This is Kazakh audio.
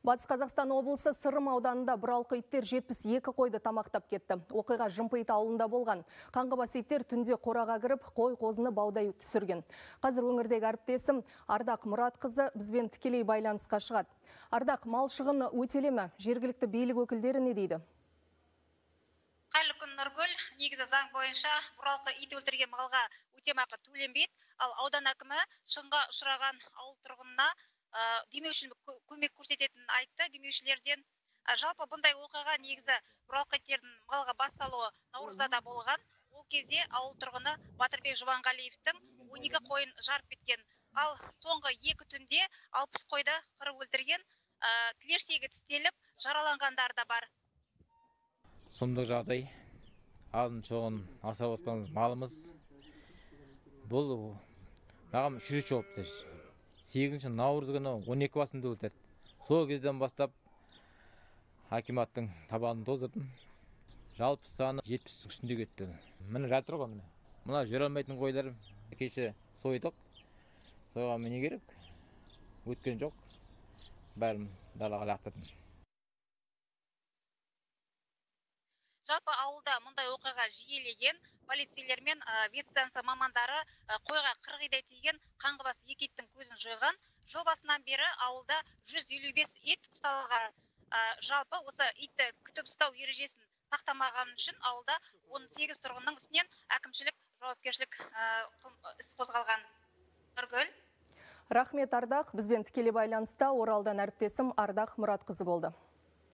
Батыс Қазақстан облысы Сырым ауданында бұралқы иттер 72 қойды тамақтап кетті. Оқиға Жымпиты ауылында болған. Қаңғыбас иттер түнде қораға кіріп, қой қозыны баудай түсірген. Қазір өңірдегі әріптесім Ардақ Мұратқызы бізбен тікелей байланысқа шығады. Ардақ, мал шығыны өтелемі? Жергілікті билік өкілдері не дейді? Қайырлы күн, Нұргүл. Негізі заң бойынша бұралқы ит өлтірген малға өтемақы төленбейді. Ал аудан әкімі шығынға ұшыраған ауыл тұрғынына демеушілік көмек көрсететінін айтты. Демеушілерден жалпы бұндай оқиға негізі бұралқы иттердің малға бас салуы наурызда да болған. Ол кезде ауыл тұрғыны Батырбек Жұбанғалиевтің 12 қойын жарып кеткен. Ал соңғы 2 түнде 60 қойды қырып өлтірген, тілерсегі тістеліп, жараланғандар да бар. Сұмдық жағдай. Алдын çoğun асырап отқан малымыз. Бұл маған 3 жауапты. 8 наурыз күні 12 басында өлтірді. Сол кезден бастап акиматтың табанын тоздырдым. Жалпы саны 70 үстінде кетті. Міне жатыр ғой, міне. Мына жүре алмайтын қойлар кеше сойдық. Сойға міне керек. Өткен жоқ. Бәрін далаға лақтырдым. Жалпы ауылда мұндай оқиға жиілеген, полицейлер мен ветстанция мамандары қойға 40-дай тиген қаңғыбас 2 иттің көзін жойған. Жыл басынан бері ауылда 155 ит ұсталған. Жалпы осы итті күтіп ұстау ережесін сақтамаған үшін ауылда 18 тұрғынның үстінен әкімшілік жауапкершілік іс қозғалған. Нұргүл. Рахмет, Ардақ. Бізбен тікелей байланыста Оралдан әріптесім Ардақ Мұратқызы болды.